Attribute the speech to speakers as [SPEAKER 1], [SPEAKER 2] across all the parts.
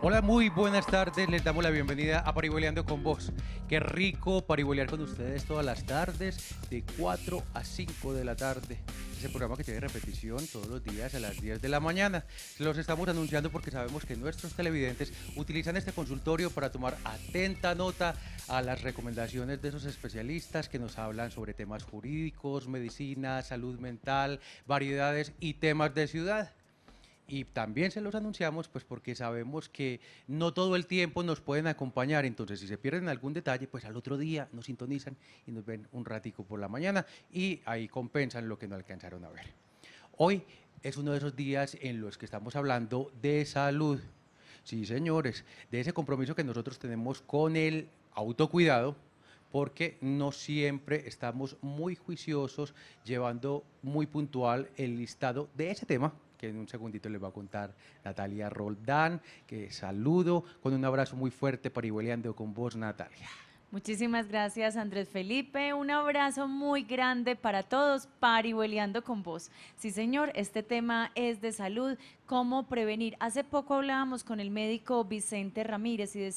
[SPEAKER 1] Hola, muy buenas tardes. Les damos la bienvenida a Parihueliando con Vos. Qué rico parihuelear con ustedes todas las tardes, de 4 a 5 de la tarde. Ese programa que tiene repetición todos los días a las 10 de la mañana. Los estamos anunciando porque sabemos que nuestros televidentes utilizan este consultorio para tomar atenta nota a las recomendaciones de esos especialistas que nos hablan sobre temas jurídicos, medicina, salud mental, variedades y temas de ciudad. Y también se los anunciamos pues porque sabemos que no todo el tiempo nos pueden acompañar, entonces si se pierden algún detalle, pues al otro día nos sintonizan y nos ven un ratico por la mañana y ahí compensan lo que no alcanzaron a ver. Hoy es uno de esos días en los que estamos hablando de salud. Sí, señores, de ese compromiso que nosotros tenemos con el autocuidado, porque no siempre estamos muy juiciosos llevando muy puntual el listado de ese tema que en un segundito les va a contar Natalia Roldán, que saludo con un abrazo muy fuerte parihueleando con vos, Natalia.
[SPEAKER 2] Muchísimas gracias, Andrés Felipe. Un abrazo muy grande para todos, parihueliando con vos. Sí, señor, este tema es de salud, cómo prevenir. Hace poco hablábamos con el médico Vicente Ramírez y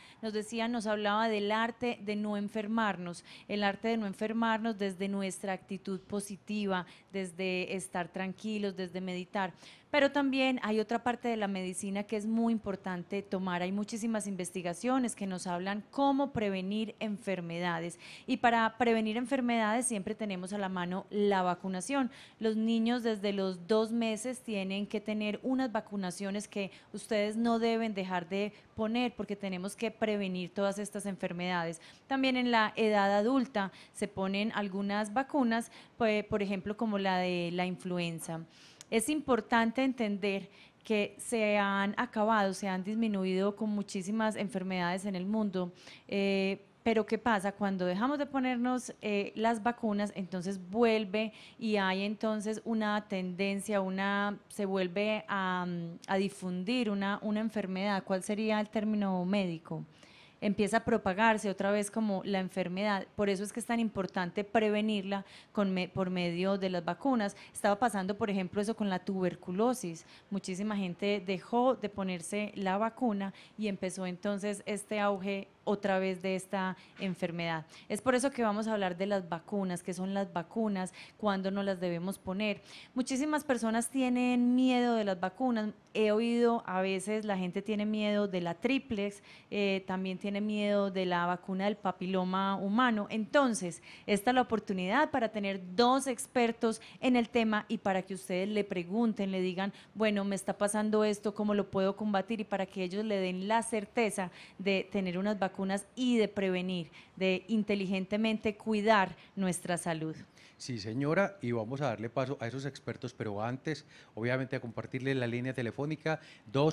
[SPEAKER 2] nos hablaba del arte de no enfermarnos, el arte de no enfermarnos desde nuestra actitud positiva, desde estar tranquilos, desde meditar. Pero también hay otra parte de la medicina que es muy importante tomar. Hay muchísimas investigaciones que nos hablan cómo prevenir enfermedades. Y para prevenir enfermedades siempre tenemos a la mano la vacunación. Los niños desde los 2 meses tienen que tener unas vacunaciones que ustedes no deben dejar de poner porque tenemos que prevenir todas estas enfermedades. También en la edad adulta se ponen algunas vacunas, pues, por ejemplo, como la de la influenza. Es importante entender que se han acabado, se han disminuido con muchísimas enfermedades en el mundo. Pero ¿qué pasa? Cuando dejamos de ponernos las vacunas, entonces vuelve y hay entonces una tendencia, se vuelve a difundir una enfermedad. ¿Cuál sería el término médico? Empieza a propagarse otra vez como la enfermedad. Por eso es que es tan importante prevenirla por medio de las vacunas. Estaba pasando, por ejemplo, eso con la tuberculosis. Muchísima gente dejó de ponerse la vacuna y empezó entonces este auge otra vez de esta enfermedad. Es por eso que vamos a hablar de las vacunas, qué son las vacunas, cuándo nos las debemos poner. Muchísimas personas tienen miedo de las vacunas. He oído a veces la gente tiene miedo de la triplex, también tiene miedo de la vacuna del papiloma humano. Entonces, esta es la oportunidad para tener dos expertos en el tema y para que ustedes le pregunten, le digan, bueno, me está pasando esto, ¿cómo lo puedo combatir? Y para que ellos le den la certeza de tener unas vacunas y de prevenir, de inteligentemente cuidar nuestra salud.
[SPEAKER 1] Sí, señora, y vamos a darle paso a esos expertos, pero antes, obviamente, a compartirles la línea telefónica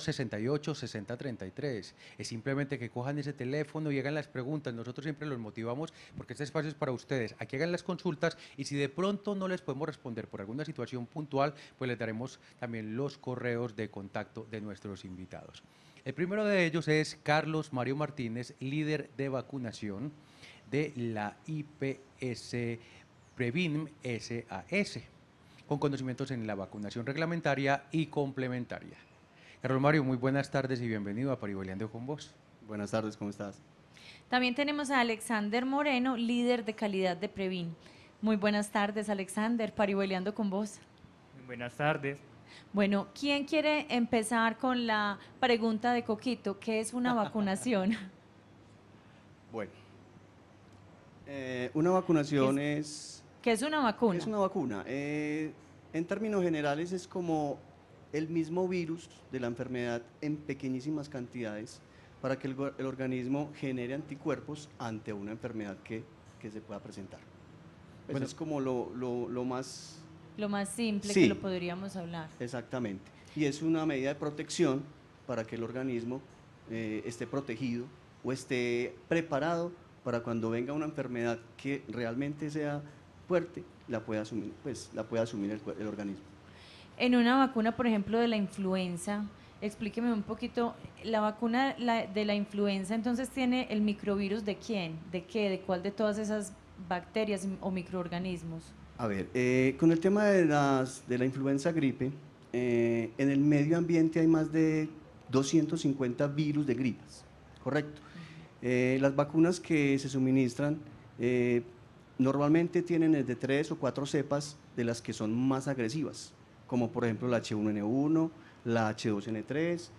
[SPEAKER 1] 268-6033. Es simplemente que cojan ese teléfono y hagan las preguntas. Nosotros siempre los motivamos porque este espacio es para ustedes. Aquí hagan las consultas y si de pronto no les podemos responder por alguna situación puntual, pues les daremos también los correos de contacto de nuestros invitados. El primero de ellos es Carlos Mario Martínez, líder de vacunación de la IPS Previn SAS, con conocimientos en la vacunación reglamentaria y complementaria. Carlos Mario, muy buenas tardes y bienvenido a Parihueliando con vos.
[SPEAKER 3] Buenas tardes, ¿cómo estás?
[SPEAKER 2] También tenemos a Alexander Moreno, líder de calidad de Previn. Muy buenas tardes, Alexander, parihueleando con vos.
[SPEAKER 4] Buenas tardes.
[SPEAKER 2] Bueno, ¿quién quiere empezar con la pregunta de Coquito? ¿Qué es una vacunación?
[SPEAKER 3] Bueno, una vacunación
[SPEAKER 2] ¿Qué es una vacuna?
[SPEAKER 3] es una vacuna. En términos generales es como el mismo virus de la enfermedad en pequeñísimas cantidades para que el organismo genere anticuerpos ante una enfermedad que se pueda presentar. Pues
[SPEAKER 1] Bueno,
[SPEAKER 3] es como lo más...
[SPEAKER 2] Lo más simple
[SPEAKER 3] Sí.
[SPEAKER 2] que lo podríamos hablar.
[SPEAKER 3] Exactamente. Y es una medida de protección para que el organismo esté protegido o esté preparado para cuando venga una enfermedad que realmente sea fuerte, la pueda asumir, pues, la pueda asumir el organismo.
[SPEAKER 2] En una vacuna, por ejemplo, de la influenza, explíqueme un poquito, la vacuna de la influenza entonces tiene el microvirus ¿de quién? ¿De qué? ¿De cuál de todas esas bacterias o microorganismos?
[SPEAKER 3] A ver, con el tema de la influenza gripe, en el medio ambiente hay más de 250 virus de gripas, ¿correcto? Las vacunas que se suministran normalmente tienen desde 3 o 4 cepas de las que son más agresivas, como por ejemplo la H1N1, la H2N3,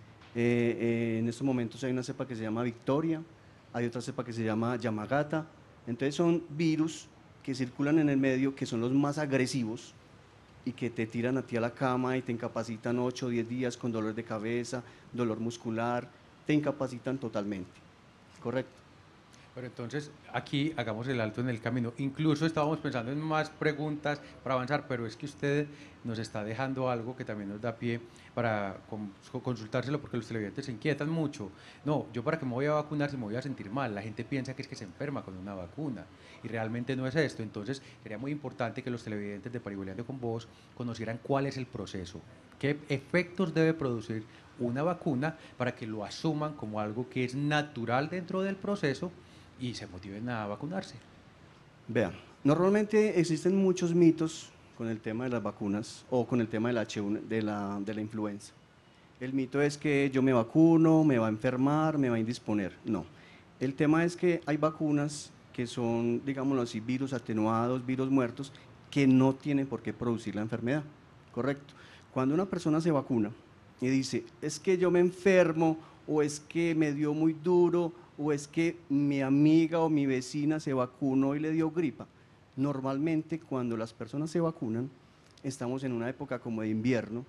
[SPEAKER 3] en estos momentos hay una cepa que se llama Victoria, hay otra cepa que se llama Yamagata, entonces son virus que circulan en el medio, que son los más agresivos y que te tiran a ti a la cama y te incapacitan 8 o 10 días con dolor de cabeza, dolor muscular, te incapacitan totalmente, ¿correcto?
[SPEAKER 1] Pero entonces aquí hagamos el alto en el camino. Incluso estábamos pensando en más preguntas para avanzar, pero es que usted nos está dejando algo que también nos da pie para consultárselo, porque los televidentes se inquietan mucho. No, yo para que me voy a vacunar si me voy a sentir mal. La gente piensa que es que se enferma con una vacuna y realmente no es esto. Entonces sería muy importante que los televidentes de Parihueliando con Vos conocieran cuál es el proceso, qué efectos debe producir una vacuna para que lo asuman como algo que es natural dentro del proceso y se motiven a vacunarse.
[SPEAKER 3] Vean, normalmente existen muchos mitos con el tema de las vacunas o con el tema del H1, de la influenza. El mito es que yo me vacuno, me va a enfermar, me va a indisponer. No, el tema es que hay vacunas que son, digámoslo así, virus atenuados, virus muertos, que no tienen por qué producir la enfermedad, ¿correcto? Cuando una persona se vacuna y dice, es que yo me enfermo, o es que me dio muy duro, o es que mi amiga o mi vecina se vacunó y le dio gripa. Normalmente cuando las personas se vacunan, estamos en una época como de invierno,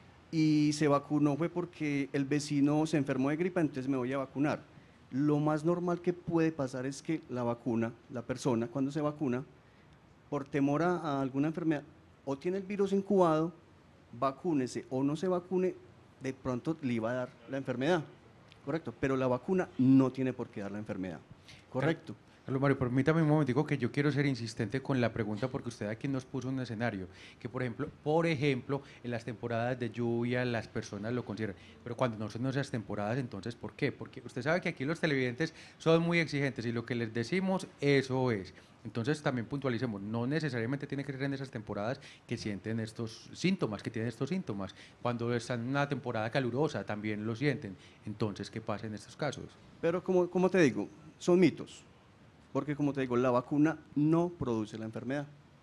[SPEAKER 3] y se vacunó fue porque el vecino se enfermó de gripa, entonces me voy a vacunar. Lo más normal que puede pasar es que la vacuna, la persona cuando se vacuna, por temor a alguna enfermedad, o tiene el virus incubado, vacúnese o no se vacune, de pronto le iba a dar la enfermedad, correcto, pero la vacuna no tiene por qué dar la enfermedad, correcto.
[SPEAKER 1] Carlos Mario, permítame un momentico que yo quiero ser insistente con la pregunta porque usted aquí nos puso un escenario que, por ejemplo, en las temporadas de lluvia las personas lo consideran, pero cuando no son esas temporadas, entonces, ¿por qué? Porque usted sabe que aquí los televidentes son muy exigentes y lo que les decimos, eso es. Entonces también puntualicemos, no necesariamente tiene que ser en esas temporadas que sienten estos síntomas, que tienen estos síntomas. Cuando están en una temporada calurosa también lo sienten. Entonces, ¿qué pasa en estos casos?
[SPEAKER 3] Pero como te digo, son mitos, porque como te digo, la vacuna no produce la enfermedad.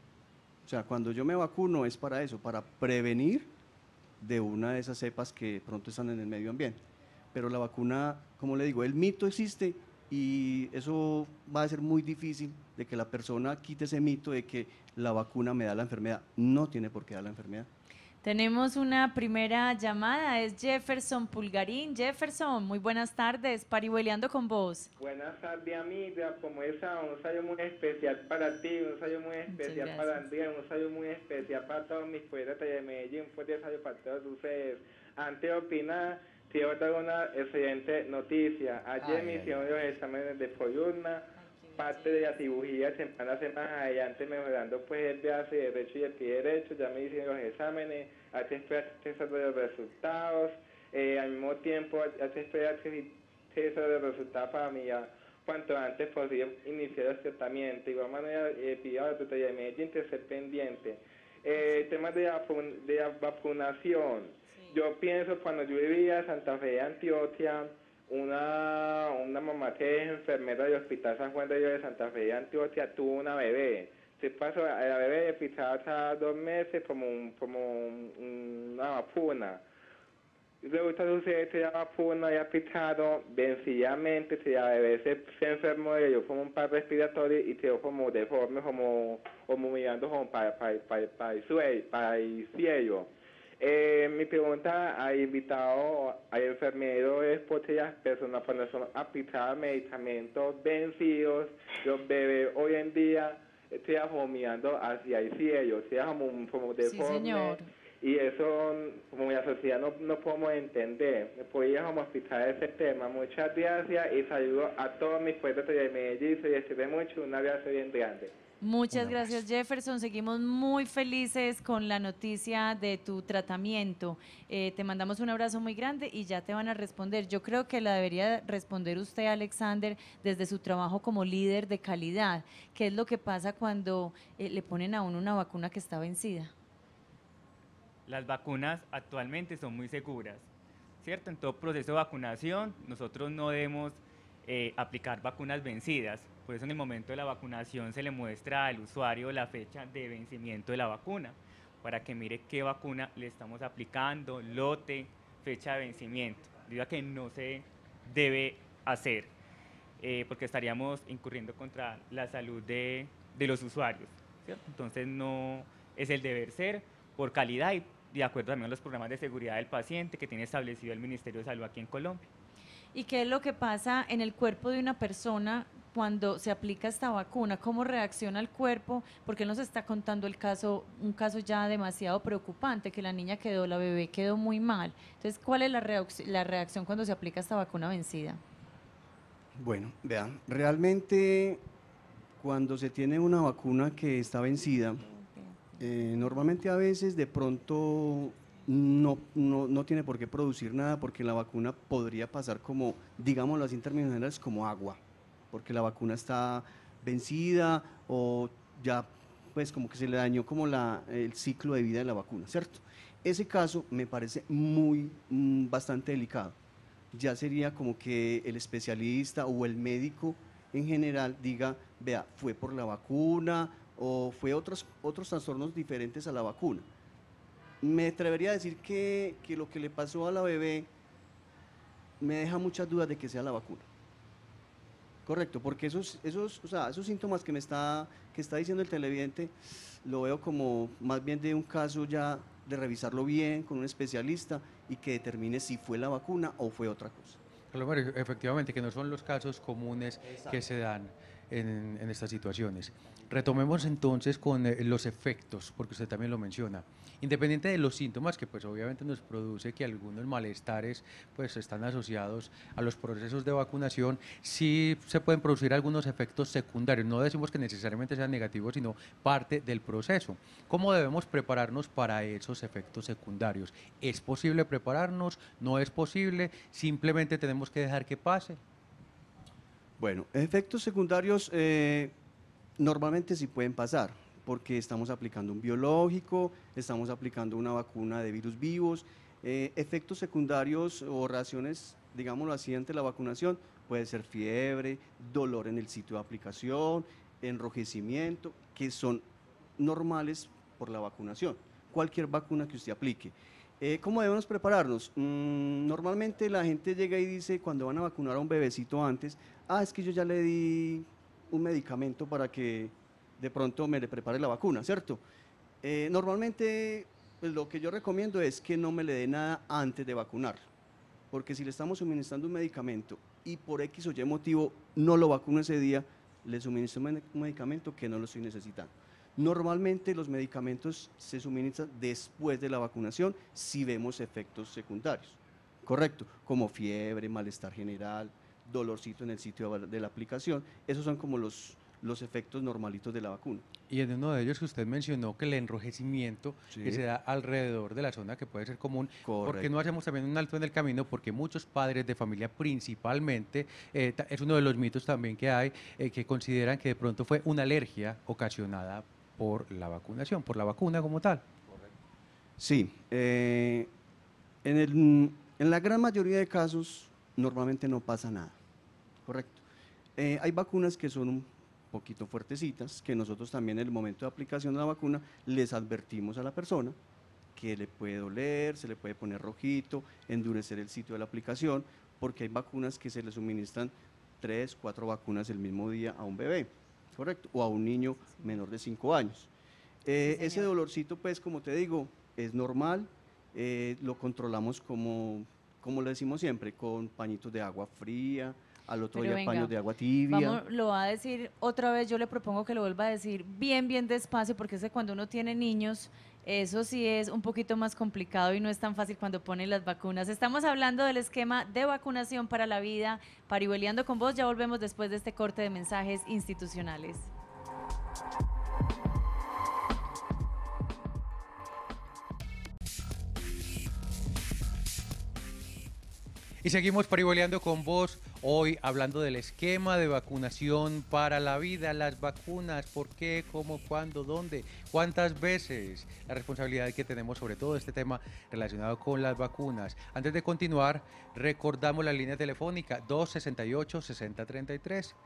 [SPEAKER 3] O sea, cuando yo me vacuno es para eso, para prevenir de una de esas cepas que pronto están en el medio ambiente. Pero la vacuna, como le digo, el mito existe y eso va a ser muy difícil de que la persona quite ese mito de que la vacuna me da la enfermedad. No tiene por qué dar la enfermedad.
[SPEAKER 2] Tenemos una primera llamada, es Jefferson Pulgarín. Jefferson, muy buenas tardes, Parihueliando con Vos.
[SPEAKER 4] Buenas tardes, amiga, ¿cómo está? Un saludo muy especial para ti, un saludo muy especial para Andrea, un saludo muy especial para todos mis poetas de Medellín, un fuerte saludo para todos ustedes. Antes de opinar, quiero dar una excelente noticia. Ayer me hicieron los exámenes de columna, parte de la cirugía temprana más adelante mejorando pues el brazo derecho y el pie derecho, ya me hicieron los exámenes, hace esperar los resultados, al mismo tiempo hace esperar que los resultados para mí ya cuanto antes posible iniciar el tratamiento. De igual manera pido a la autoridad de Medellín que esté pendiente. El tema de la vacunación, yo pienso cuando yo vivía en Santa Fe de Antioquia, una mamá que es enfermera del Hospital San Juan de Dios de Santa Fe de Antioquia tuvo una bebé. Se pasó a la bebé de pisar hasta 2 meses como una vacuna. Resulta sucede que la vacuna ya picado sencillamente, si la bebé se enfermó, le dio como un par respiratorio y quedó como deforme, como mirando como para el cielo. Mi pregunta al invitado, al enfermero, es porque las personas cuando son aplicadas medicamentos vencidos, los bebés hoy en día están como mirando hacia el cielo, están como deforme.
[SPEAKER 2] Sí, señor.
[SPEAKER 4] Y eso, como la sociedad no podemos entender. Podríamos explicar ese tema. Muchas gracias y saludo a todos mis pueblos de Medellín. Se les quiere mucho. Un abrazo bien grande.
[SPEAKER 2] Muchas gracias, Jefferson. Seguimos muy felices con la noticia de tu tratamiento. Te mandamos un abrazo muy grande y ya te van a responder. Yo creo que la debería responder usted, Alexander, desde su trabajo como líder de calidad. ¿Qué es lo que pasa cuando le ponen a uno una vacuna que está vencida?
[SPEAKER 5] Las vacunas actualmente son muy seguras. ¿cierto? En todo proceso de vacunación, nosotros no debemos aplicar vacunas vencidas. Por eso en el momento de la vacunación se le muestra al usuario la fecha de vencimiento de la vacuna, para que mire qué vacuna le estamos aplicando, lote, fecha de vencimiento, debido a que no se debe hacer, porque estaríamos incurriendo contra la salud de los usuarios, ¿cierto? Entonces no es el deber ser, por calidad y de acuerdo también a los programas de seguridad del paciente que tiene establecido el Ministerio de Salud aquí en Colombia.
[SPEAKER 2] ¿Y qué es lo que pasa en el cuerpo de una persona cuando se aplica esta vacuna? ¿Cómo reacciona el cuerpo? Porque él nos está contando un caso ya demasiado preocupante, que la niña quedó, la bebé quedó muy mal. Entonces, ¿cuál es la reacción cuando se aplica esta vacuna vencida?
[SPEAKER 3] Bueno, vean, realmente cuando se tiene una vacuna que está vencida, normalmente a veces de pronto no tiene por qué producir nada, porque la vacuna podría pasar como, digámoslo así en términos generales, como agua, porque la vacuna está vencida o ya pues como que se le dañó como el ciclo de vida de la vacuna, ¿cierto? Ese caso me parece bastante delicado. Ya sería como que el especialista o el médico en general diga, vea, fue por la vacuna o fue otros trastornos diferentes a la vacuna. Me atrevería a decir que lo que le pasó a la bebé me deja muchas dudas de que sea la vacuna. Correcto, porque esos síntomas que está diciendo el televidente, lo veo como más bien de un caso ya de revisarlo bien con un especialista y que determine si fue la vacuna o fue otra cosa.
[SPEAKER 1] Claro, efectivamente, que no son los casos comunes que se dan en estas situaciones. Retomemos entonces con los efectos, porque usted también lo menciona. Independiente de los síntomas que pues obviamente nos produce que algunos malestares pues están asociados a los procesos de vacunación, sí se pueden producir algunos efectos secundarios. No decimos que necesariamente sean negativos, sino parte del proceso. ¿Cómo debemos prepararnos para esos efectos secundarios? ¿Es posible prepararnos? ¿No es posible? ¿Simplemente tenemos que dejar que pase?
[SPEAKER 3] Bueno, efectos secundarios normalmente sí pueden pasar, porque estamos aplicando un biológico, estamos aplicando una vacuna de virus vivos. Efectos secundarios o reacciones, digámoslo así, ante la vacunación, puede ser fiebre, dolor en el sitio de aplicación, enrojecimiento, que son normales por la vacunación, cualquier vacuna que usted aplique. ¿Cómo debemos prepararnos? Normalmente la gente llega y dice, cuando van a vacunar a un bebecito antes, es que yo ya le di un medicamento para que de pronto me le prepare la vacuna, ¿cierto? Normalmente pues, lo que yo recomiendo es que no me le dé nada antes de vacunarlo, porque si le estamos suministrando un medicamento y por X o Y motivo no lo vacuno ese día, le suministro un medicamento que no lo estoy necesitando. Normalmente los medicamentos se suministran después de la vacunación si vemos efectos secundarios, correcto, como fiebre, malestar general, dolorcito en el sitio de la aplicación. Esos son como los efectos normalitos de la vacuna.
[SPEAKER 1] Y en uno de ellos que usted mencionó, que el enrojecimiento
[SPEAKER 3] Sí.
[SPEAKER 1] que se da alrededor de la zona, que puede ser común,
[SPEAKER 3] Correcto.
[SPEAKER 1] porque no hacemos también un alto en el camino, porque muchos padres de familia principalmente, es uno de los mitos también que hay, que consideran que de pronto fue una alergia ocasionada por la vacunación, por la vacuna como tal.
[SPEAKER 3] Sí, en la gran mayoría de casos normalmente no pasa nada, correcto. Hay vacunas que son un poquito fuertecitas, que nosotros también en el momento de aplicación de la vacuna les advertimos a la persona que le puede doler, se le puede poner rojito, endurecer el sitio de la aplicación, porque hay vacunas que se le suministran 3, 4 vacunas el mismo día a un bebé, correcto, o a un niño menor de 5 años. Ese dolorcito, pues, como te digo, es normal, lo controlamos como le decimos siempre, con pañitos de agua fría, al otro
[SPEAKER 2] Pero
[SPEAKER 3] día
[SPEAKER 2] venga,
[SPEAKER 3] paños de agua tibia.
[SPEAKER 2] Vamos, lo va a decir otra vez, yo le propongo que lo vuelva a decir bien, bien despacio, porque es que cuando uno tiene niños, eso sí es un poquito más complicado y no es tan fácil cuando ponen las vacunas. Estamos hablando del esquema de vacunación para la vida, Parihueliando con Vos. Ya volvemos después de este corte de mensajes institucionales.
[SPEAKER 1] Y seguimos parihueliando con vos. Hoy hablando del esquema de vacunación para la vida, las vacunas, por qué, cómo, cuándo, dónde, cuántas veces, la responsabilidad que tenemos sobre todo este tema relacionado con las vacunas. Antes de continuar, recordamos la línea telefónica 268-6033,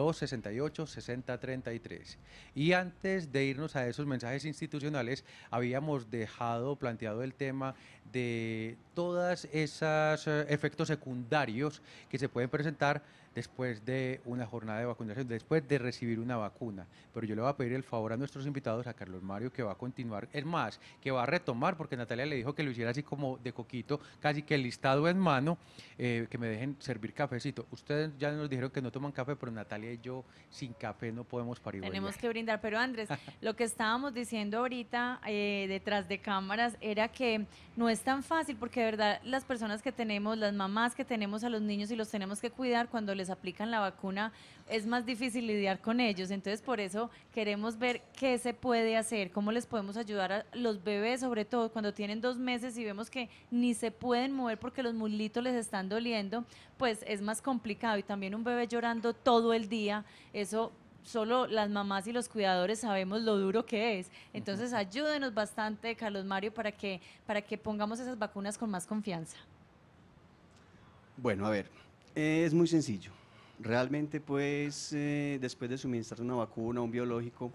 [SPEAKER 1] 268-6033. Y antes de irnos a esos mensajes institucionales, habíamos dejado planteado el tema de todas esas efectos secundarios que se pueden presentar después de una jornada de vacunación, después de recibir una vacuna. Pero yo le voy a pedir el favor a nuestros invitados, a Carlos Mario, que va a continuar, es más, que va a retomar, porque Natalia le dijo que lo hiciera así como de coquito, casi que el listado en mano, que me dejen servir cafecito. Ustedes ya nos dijeron que no toman café, pero Natalia y yo sin café no podemos parihueliar.
[SPEAKER 2] Tenemos que brindar, pero Andrés, lo que estábamos diciendo ahorita detrás de cámaras era que no es tan fácil porque de verdad las personas que tenemos, las mamás que tenemos a los niños y los tenemos que cuidar cuando les aplican la vacuna, es más difícil lidiar con ellos. Entonces por eso queremos ver qué se puede hacer, cómo les podemos ayudar a los bebés, sobre todo cuando tienen 2 meses y vemos que ni se pueden mover porque los muslitos les están doliendo, pues es más complicado. Y también un bebé llorando todo el día, eso solo las mamás y los cuidadores sabemos lo duro que es. Entonces ayúdenos bastante, Carlos Mario, para que pongamos esas vacunas con más confianza.
[SPEAKER 3] Bueno, a ver, es muy sencillo. Realmente, pues, después de suministrar una vacuna, un biológico,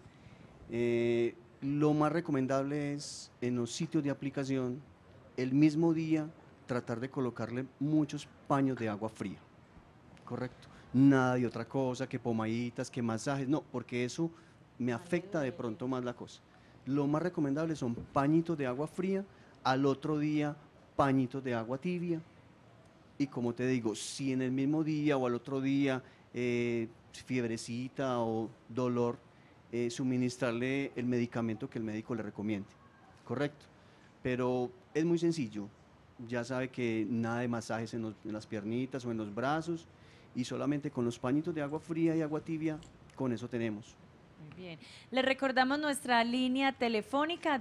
[SPEAKER 3] lo más recomendable es en los sitios de aplicación, el mismo día, tratar de colocarle muchos paños de agua fría, ¿correcto? Nada de otra cosa, que pomaditas, que masajes, no, porque eso me afecta de pronto más la cosa. Lo más recomendable son pañitos de agua fría, al otro día pañitos de agua tibia, y como te digo, si en el mismo día o al otro día fiebrecita o dolor, suministrarle el medicamento que el médico le recomiende, ¿correcto? Pero es muy sencillo, ya sabe que nada de masajes en las piernitas o en los brazos, y solamente con los pañitos de agua fría y agua tibia, con eso tenemos.
[SPEAKER 2] Muy bien. Le recordamos nuestra línea telefónica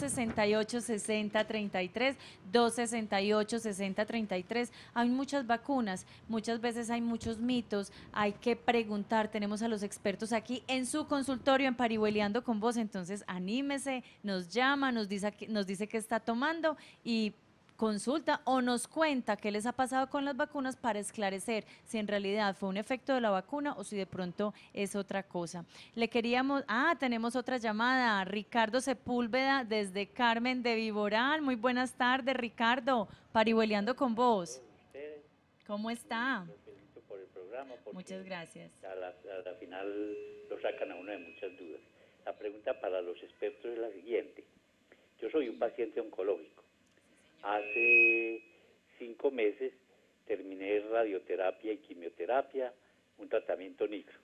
[SPEAKER 2] 268-6033, 268-6033. Hay muchas vacunas, muchas veces hay muchos mitos, hay que preguntar. Tenemos a los expertos aquí en su consultorio en Parihueliando con Vos, entonces anímese, nos llama, nos dice qué está tomando y consulta o nos cuenta qué les ha pasado con las vacunas para esclarecer si en realidad fue un efecto de la vacuna o si de pronto es otra cosa. Tenemos otra llamada, Ricardo Sepúlveda desde Carmen de Viboral. Muy buenas tardes, Ricardo, Parihueliando con Vos. ¿Cómo está?
[SPEAKER 6] Los felicito por el programa.
[SPEAKER 2] Muchas gracias.
[SPEAKER 6] A la final lo sacan a uno de muchas dudas. La pregunta para los expertos es la siguiente. Yo soy un paciente oncológico. Hace 5 meses terminé radioterapia y quimioterapia, un tratamiento NICRO.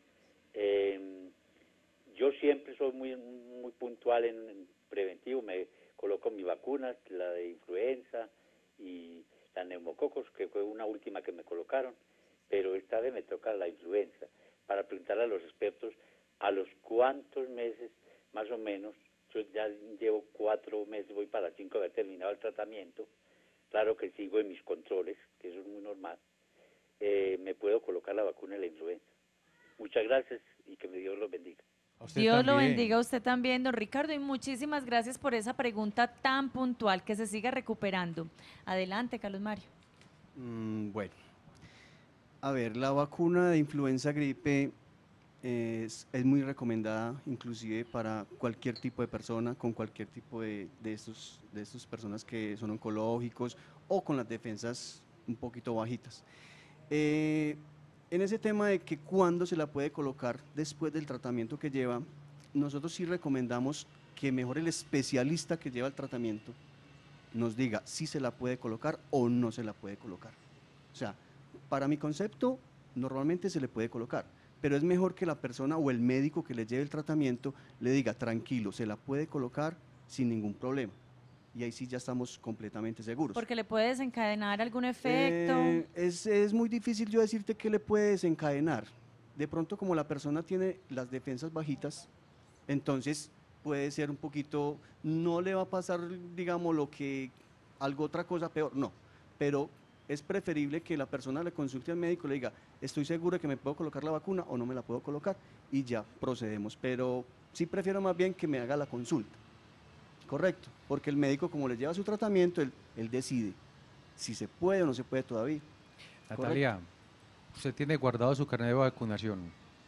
[SPEAKER 6] Yo siempre soy muy puntual en preventivo, me coloco mi vacuna, la de influenza y la neumococos, que fue una última que me colocaron, pero esta vez me toca la influenza. Para preguntarle a los expertos, ¿a los cuántos meses más o menos? Yo ya llevo 4 meses, voy para 5 de haber terminado el tratamiento. Claro que sigo en mis controles, que eso es muy normal. Me puedo colocar la vacuna de la influenza. Muchas gracias y que Dios los bendiga.
[SPEAKER 2] Dios lo bendiga a usted también, don Ricardo, y muchísimas gracias por esa pregunta tan puntual, que se siga recuperando. Adelante, Carlos Mario.
[SPEAKER 3] Bueno, a ver, la vacuna de influenza gripe es muy recomendada, inclusive para cualquier tipo de persona, con cualquier tipo de estos personas que son oncológicos o con las defensas un poquito bajitas. En ese tema de que cuándo se la puede colocar después del tratamiento que lleva, nosotros sí recomendamos que mejor el especialista que lleva el tratamiento nos diga si se la puede colocar o no se la puede colocar. O sea, para mi concepto, normalmente se le puede colocar, pero es mejor que la persona o el médico que le lleve el tratamiento le diga, tranquilo, se la puede colocar sin ningún problema. Y ahí sí ya estamos completamente seguros.
[SPEAKER 2] Porque le puede desencadenar algún efecto.
[SPEAKER 3] Es muy difícil yo decirte qué le puede desencadenar. De pronto, como la persona tiene las defensas bajitas, entonces puede ser un poquito, no le va a pasar, digamos, algo otra cosa peor, no, pero es preferible que la persona le consulte al médico y le diga, estoy seguro de que me puedo colocar la vacuna o no me la puedo colocar, y ya procedemos. Pero sí prefiero más bien que me haga la consulta, correcto, porque el médico, como le lleva su tratamiento, él decide si se puede o no se puede todavía.
[SPEAKER 1] Natalia, usted tiene guardado su carnet de vacunación.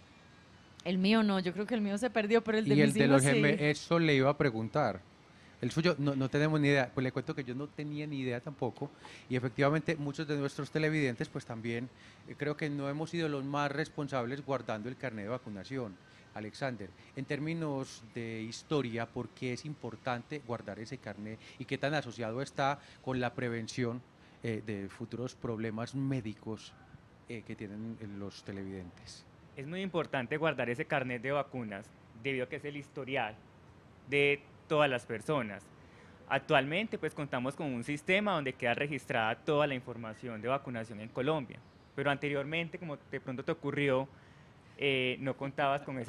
[SPEAKER 2] El mío no, yo creo que el mío se perdió, pero el de
[SPEAKER 1] Y el
[SPEAKER 2] mis
[SPEAKER 1] de
[SPEAKER 2] hijos
[SPEAKER 1] los
[SPEAKER 2] sí.
[SPEAKER 1] eso le iba a preguntar. El suyo no tenemos ni idea. Pues le cuento que yo no tenía ni idea tampoco. Y efectivamente muchos de nuestros televidentes pues también creo que no hemos sido los más responsables guardando el carnet de vacunación. Alexander, en términos de historia, ¿por qué es importante guardar ese carnet y qué tan asociado está con la prevención de futuros problemas médicos que tienen los televidentes?
[SPEAKER 5] Es muy importante guardar ese carnet de vacunas debido a que es el historial de todas las personas. Actualmente pues contamos con un sistema donde queda registrada toda la información de vacunación en Colombia, pero anteriormente, como de pronto te ocurrió, no cuentas con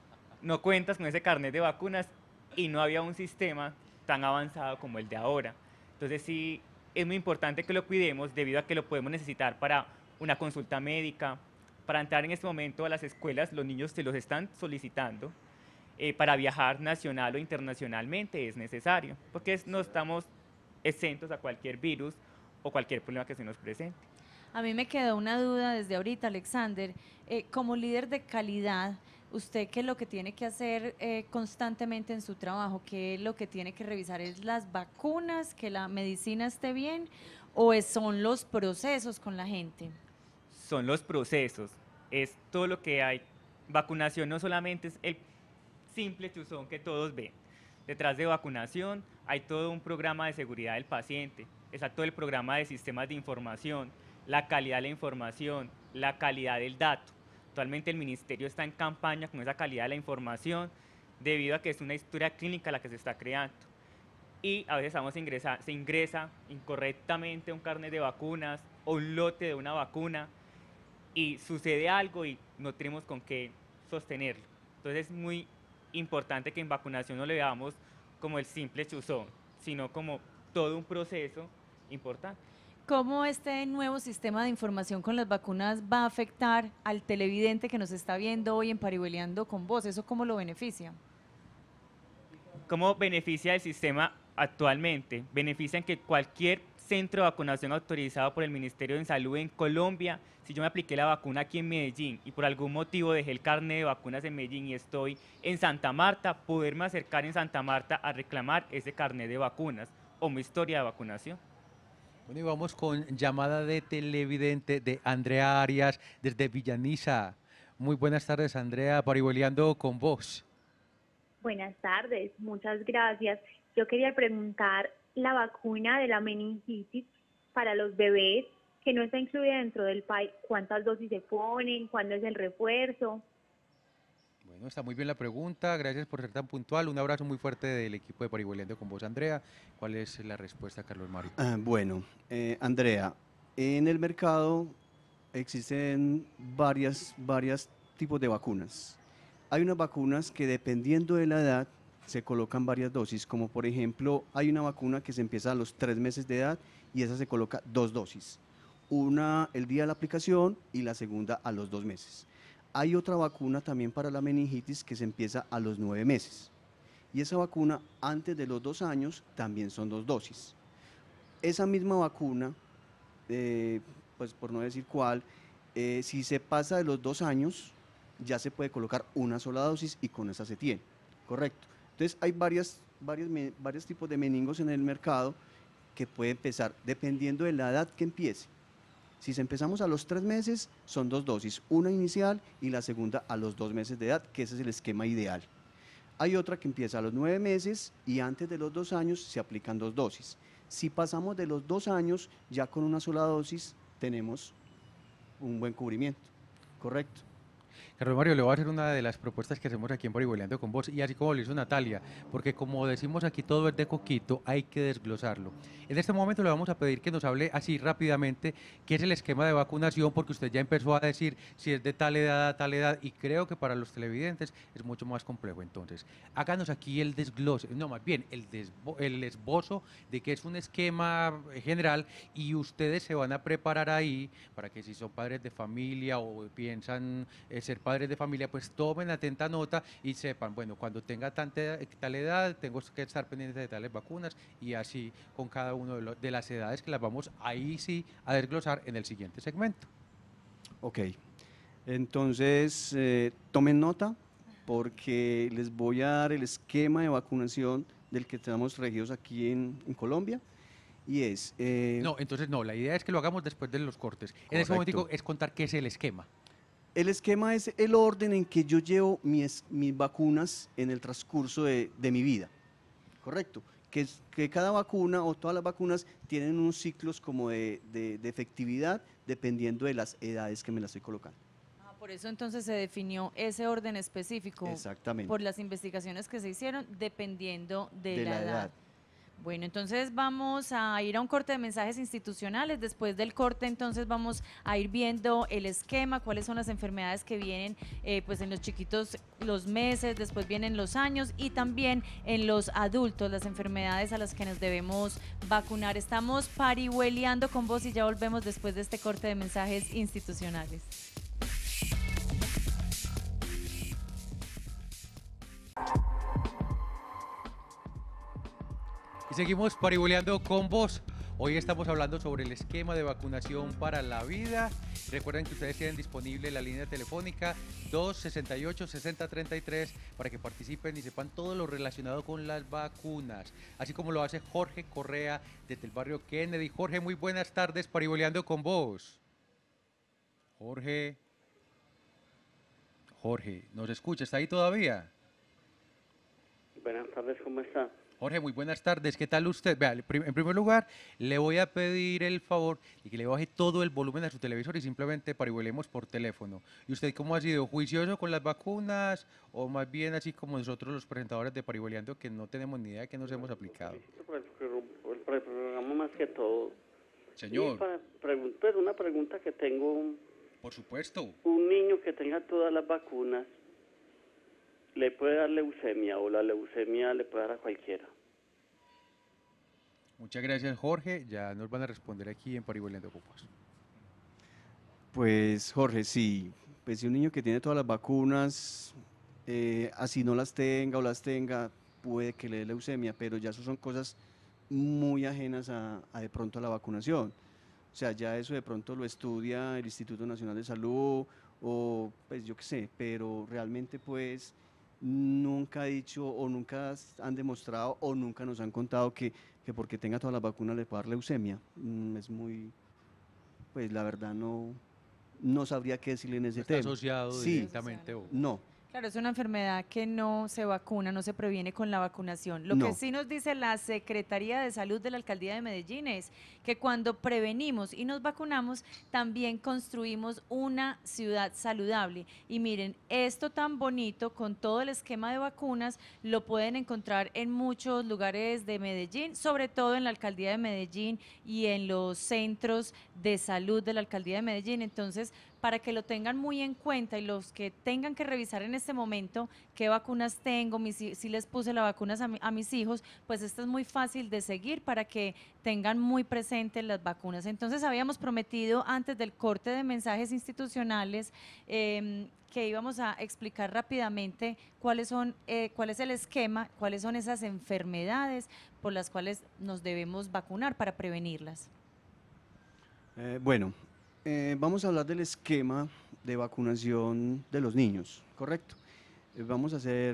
[SPEAKER 5] ese carnet de vacunas y no había un sistema tan avanzado como el de ahora. Entonces sí es muy importante que lo cuidemos debido a que lo podemos necesitar para una consulta médica, para entrar en este momento a las escuelas, los niños se los están solicitando, para viajar nacional o internacionalmente es necesario, porque no estamos exentos a cualquier virus o cualquier problema que se nos presente.
[SPEAKER 2] A mí me quedó una duda desde ahorita, Alexander. Como líder de calidad, ¿usted qué es lo que tiene que hacer constantemente en su trabajo? ¿Qué es lo que tiene que revisar? ¿Es las vacunas, que la medicina esté bien o son los procesos con la gente?
[SPEAKER 5] Son los procesos, es todo lo que hay. Vacunación no solamente es el simple chuzón que todos ven. Detrás de vacunación hay todo un programa de seguridad del paciente, está todo el programa de sistemas de información, la calidad de la información, la calidad del dato. Actualmente el ministerio está en campaña con esa calidad de la información debido a que es una historia clínica la que se está creando. Y a veces se ingresa incorrectamente un carnet de vacunas o un lote de una vacuna y sucede algo y no tenemos con qué sostenerlo. Entonces es muy importante que en vacunación no le veamos como el simple chuzón, sino como todo un proceso importante.
[SPEAKER 2] ¿Cómo este nuevo sistema de información con las vacunas va a afectar al televidente que nos está viendo hoy en Parihueliando con Vos? ¿Eso cómo lo beneficia?
[SPEAKER 5] ¿Cómo beneficia el sistema actualmente? Beneficia en que cualquier centro de vacunación autorizado por el Ministerio de Salud en Colombia, si yo me apliqué la vacuna aquí en Medellín y por algún motivo dejé el carnet de vacunas en Medellín y estoy en Santa Marta, poderme acercar en Santa Marta a reclamar ese carnet de vacunas o mi historia de vacunación.
[SPEAKER 1] Bueno, y vamos con llamada de televidente de Andrea Arias desde Villaniza. Muy buenas tardes, Andrea, Parihueliando con Vos.
[SPEAKER 7] Buenas tardes, muchas gracias. Yo quería preguntar, la vacuna de la meningitis para los bebés que no está incluida dentro del PAI, ¿cuántas dosis se ponen? ¿Cuándo es el refuerzo?
[SPEAKER 1] Bueno, está muy bien la pregunta, gracias por ser tan puntual. Un abrazo muy fuerte del equipo de Parihueliando con Vos, Andrea. ¿Cuál es la respuesta, Carlos Mario?
[SPEAKER 3] Bueno, Andrea, en el mercado existen varios tipos de vacunas. Hay unas vacunas que dependiendo de la edad se colocan varias dosis, como por ejemplo hay una vacuna que se empieza a los 3 meses de edad y esa se coloca 2 dosis. Una el día de la aplicación y la segunda a los 2 meses. Hay otra vacuna también para la meningitis que se empieza a los 9 meses. Y esa vacuna antes de los 2 años también son 2 dosis. Esa misma vacuna, pues por no decir cuál, si se pasa de los 2 años, ya se puede colocar una sola dosis y con esa se tiene, correcto. Entonces hay varios tipos de meningos en el mercado que puede empezar dependiendo de la edad que empiece. Si empezamos a los 3 meses, son 2 dosis, una inicial y la segunda a los 2 meses de edad, que ese es el esquema ideal. Hay otra que empieza a los 9 meses y antes de los 2 años se aplican 2 dosis. Si pasamos de los 2 años, ya con una sola dosis tenemos un buen cubrimiento, correcto.
[SPEAKER 1] Carlos Mario, le voy a hacer una de las propuestas que hacemos aquí en Parihueliando con Vos, y así como lo hizo Natalia, porque como decimos aquí todo es de coquito, hay que desglosarlo. En este momento le vamos a pedir que nos hable así rápidamente qué es el esquema de vacunación, porque usted ya empezó a decir si es de tal edad a tal edad, y creo que para los televidentes es mucho más complejo. Entonces, háganos aquí el desglose, no, más bien el esbozo de qué es un esquema general, y ustedes se van a preparar ahí para que si son padres de familia o piensan ser padres de familia, pues tomen atenta nota y sepan, bueno, cuando tenga tal edad, tengo que estar pendiente de tales vacunas, y así con cada uno de las edades, que las vamos ahí sí a desglosar en el siguiente segmento.
[SPEAKER 3] Ok, entonces tomen nota porque les voy a dar el esquema de vacunación del que estamos regidos aquí en Colombia, y es...
[SPEAKER 1] No, entonces no, la idea es que lo hagamos después de los cortes. En este
[SPEAKER 3] Correcto.
[SPEAKER 1] momento es contar qué es el esquema.
[SPEAKER 3] El esquema es el orden en que yo llevo mis vacunas en el transcurso de mi vida, ¿correcto? Que cada vacuna o todas las vacunas tienen unos ciclos como de efectividad dependiendo de las edades que me las estoy colocando.
[SPEAKER 2] Ah, por eso entonces se definió ese orden específico.
[SPEAKER 3] Exactamente.
[SPEAKER 2] Por las investigaciones que se hicieron dependiendo de,
[SPEAKER 3] De
[SPEAKER 2] la
[SPEAKER 3] la
[SPEAKER 2] edad.
[SPEAKER 3] edad.
[SPEAKER 2] Bueno, entonces vamos a ir a un corte de mensajes institucionales. Después del corte, entonces vamos a ir viendo el esquema, cuáles son las enfermedades que vienen pues en los chiquitos los meses, después vienen los años, y también en los adultos, las enfermedades a las que nos debemos vacunar. Estamos parihueliando con Vos y ya volvemos después de este corte de mensajes institucionales.
[SPEAKER 1] Y seguimos parihueliando con Vos. Hoy estamos hablando sobre el esquema de vacunación para la vida. Recuerden que ustedes tienen disponible la línea telefónica 268-6033 para que participen y sepan todo lo relacionado con las vacunas, así como lo hace Jorge Correa desde el barrio Kennedy. Jorge, muy buenas tardes, parihueliando con Vos. Jorge, ¿nos escucha? ¿Está ahí todavía?
[SPEAKER 8] Buenas tardes, ¿cómo está?
[SPEAKER 1] Jorge, muy buenas tardes. ¿Qué tal usted? Vea, en primer lugar, le voy a pedir el favor de que le baje todo el volumen a su televisor y simplemente parihuelemos por teléfono. ¿Y usted cómo ha sido? ¿Juicioso con las vacunas o más bien así como nosotros los presentadores de Parihueliando, que no tenemos ni idea de qué nos hemos aplicado?
[SPEAKER 8] Por el programa más que todo.
[SPEAKER 1] Señor.
[SPEAKER 8] Y para una pregunta que tengo,
[SPEAKER 1] Por supuesto.
[SPEAKER 8] un niño que tenga todas las vacunas, ¿le puede dar leucemia o la leucemia le puede dar a cualquiera?
[SPEAKER 1] Muchas gracias, Jorge. Ya nos van a responder aquí en Parihueliando con Vos.
[SPEAKER 3] Pues Jorge, sí, pues si un niño que tiene todas las vacunas, así no las tenga o las tenga, puede que le dé leucemia, pero ya eso son cosas muy ajenas a de pronto a la vacunación. O sea, ya eso de pronto lo estudia el Instituto Nacional de Salud o pues yo qué sé, pero realmente pues nunca ha dicho o nunca han demostrado o nunca nos han contado que porque tenga todas las vacunas le puede dar leucemia. Es muy, pues la verdad no sabría qué decirle en ese
[SPEAKER 1] Está
[SPEAKER 3] tema.
[SPEAKER 1] asociado
[SPEAKER 3] Sí,
[SPEAKER 1] directamente.
[SPEAKER 3] no.
[SPEAKER 2] Claro, es una enfermedad que no se vacuna, no se previene con la vacunación. Lo
[SPEAKER 3] No.
[SPEAKER 2] que sí nos dice la Secretaría de Salud de la Alcaldía de Medellín es que cuando prevenimos y nos vacunamos, también construimos una ciudad saludable. Y miren, esto tan bonito, con todo el esquema de vacunas, lo pueden encontrar en muchos lugares de Medellín, sobre todo en la Alcaldía de Medellín y en los centros de salud de la Alcaldía de Medellín. Entonces, para que lo tengan muy en cuenta, y los que tengan que revisar en este momento qué vacunas tengo, si les puse las vacunas a mis hijos, pues esto es muy fácil de seguir para que tengan muy presentes las vacunas. Entonces habíamos prometido antes del corte de mensajes institucionales que íbamos a explicar rápidamente cuál es el esquema, cuáles son esas enfermedades por las cuales nos debemos vacunar para prevenirlas.
[SPEAKER 3] Bueno, vamos a hablar del esquema de vacunación de los niños, ¿correcto? Vamos a hacer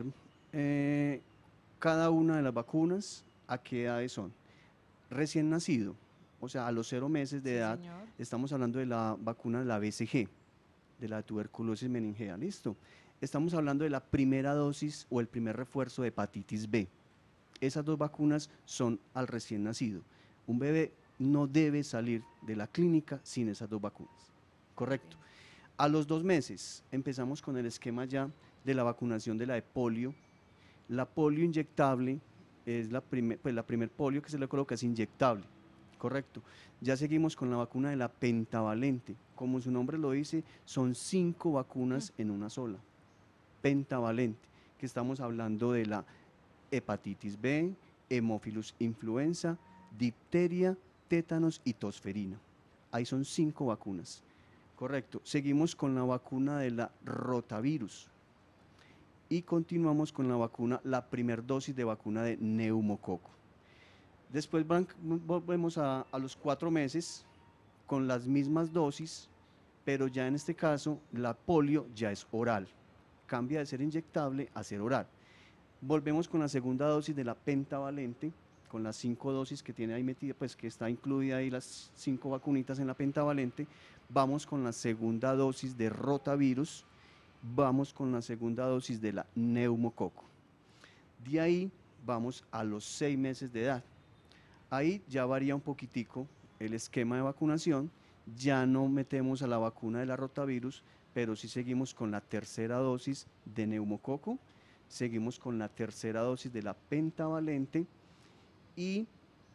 [SPEAKER 3] cada una de las vacunas, ¿a qué edades son? Recién nacido, o sea, a los 0 meses de edad,
[SPEAKER 2] Señor.
[SPEAKER 3] estamos hablando de la vacuna de la BCG, de la tuberculosis meningea, ¿listo? Estamos hablando de la primera dosis o el primer refuerzo de hepatitis B. Esas 2 vacunas son al recién nacido. Un bebé no debe salir de la clínica sin esas 2 vacunas, correcto. A los 2 meses empezamos con el esquema ya de la vacunación de la de polio. La polio inyectable es la primer polio que se le coloca, es inyectable, correcto. Ya seguimos con la vacuna de la pentavalente. Como su nombre lo dice, son 5 vacunas en una sola. Pentavalente, que estamos hablando de la hepatitis B, hemófilus influenza, difteria, tétanos y tosferina. Ahí son 5 vacunas. Correcto. Seguimos con la vacuna de la rotavirus y continuamos con la vacuna, la primera dosis de vacuna de neumococo. Después volvemos a los 4 meses con las mismas dosis, pero ya en este caso la polio ya es oral. Cambia de ser inyectable a ser oral. Volvemos con la segunda dosis de la pentavalente, con las 5 dosis que tiene ahí metida, pues que está incluida ahí las 5 vacunitas en la pentavalente. Vamos con la segunda dosis de rotavirus, vamos con la segunda dosis de la neumococo. De ahí vamos a los 6 meses de edad. Ahí ya varía un poquitico el esquema de vacunación, ya no metemos a la vacuna de la rotavirus, pero sí seguimos con la tercera dosis de neumococo, seguimos con la tercera dosis de la pentavalente y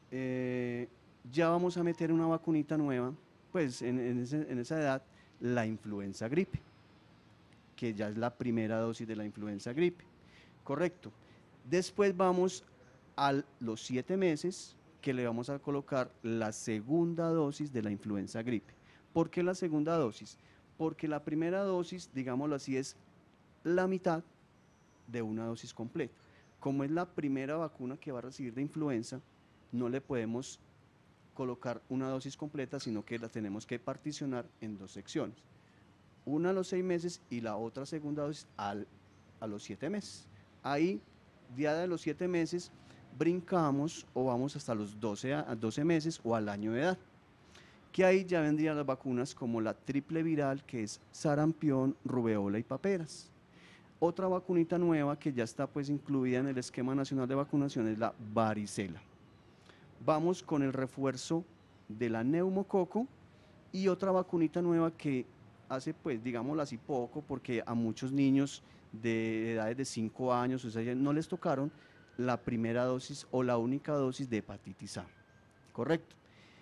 [SPEAKER 3] ya vamos a meter una vacunita nueva, pues en esa edad, la influenza gripe, que ya es la primera dosis de la influenza gripe, correcto. Después vamos a los 7 meses, que le vamos a colocar la segunda dosis de la influenza gripe. ¿Por qué la segunda dosis? Porque la primera dosis, digámoslo así, es la mitad de una dosis completa. Como es la primera vacuna que va a recibir de influenza, no le podemos colocar una dosis completa, sino que la tenemos que particionar en 2 secciones. Una a los 6 meses y la otra segunda dosis a los 7 meses. Ahí, día de los 7 meses, brincamos o vamos hasta los 12 meses o al año de edad, que ahí ya vendrían las vacunas como la triple viral, que es sarampión, rubeola y paperas. Otra vacunita nueva que ya está pues incluida en el esquema nacional de vacunación es la varicela. Vamos con el refuerzo de la neumococo y otra vacunita nueva que hace pues digámoslo así poco, porque a muchos niños de edades de 5 años, o sea, ya no les tocaron la primera dosis o la única dosis de hepatitis A, correcto.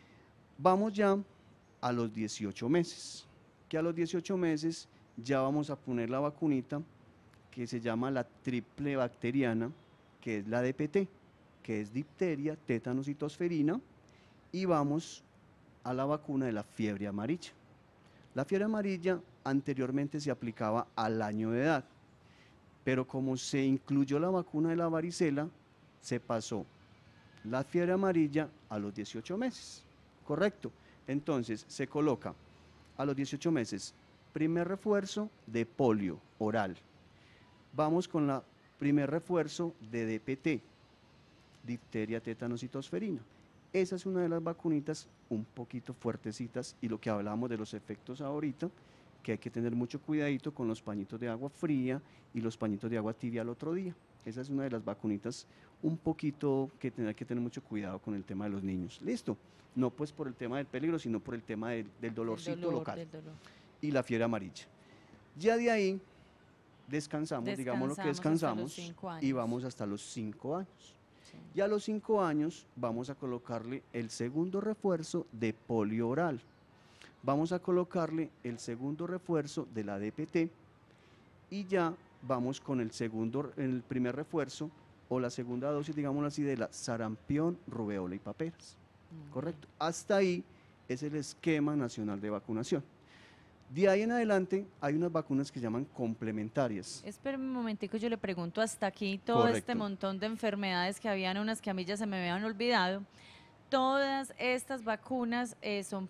[SPEAKER 3] Vamos ya a los 18 meses, que a los 18 meses ya vamos a poner la vacunita que se llama la triple bacteriana, que es la DPT, que es difteria, tétanos y tosferina, y vamos a la vacuna de la fiebre amarilla. La fiebre amarilla anteriormente se aplicaba al año de edad, pero como se incluyó la vacuna de la varicela, se pasó la fiebre amarilla a los 18 meses, correcto. Entonces se coloca a los 18 meses primer refuerzo de polio oral. Vamos con la primer refuerzo de DPT, difteria, tétanos y tosferina. Esa es una de las vacunitas un poquito fuertecitas, y lo que hablábamos de los efectos ahorita, que hay que tener mucho cuidadito con los pañitos de agua fría y los pañitos de agua tibia al otro día. Esa es una de las vacunitas un poquito que hay que tener mucho cuidado con el tema de los niños. Listo, no pues por el tema del peligro, sino por el tema del dolorcito local y la fiebre amarilla. Ya de ahí descansamos, digamos lo que descansamos, y vamos hasta los 5 años. Sí. Y a los 5 años vamos a colocarle el segundo refuerzo de polio oral. Vamos a colocarle el segundo refuerzo de la DPT y ya vamos con el primer refuerzo o la segunda dosis, digámoslo así, de la sarampión, rubeola y paperas. Correcto. Hasta ahí es el esquema nacional de vacunación. De ahí en adelante hay unas vacunas que se llaman complementarias.
[SPEAKER 2] Espérame un momentico, yo le pregunto hasta aquí todo este montón de enfermedades que habían, unas que a mí ya se me habían olvidado. Todas estas vacunas son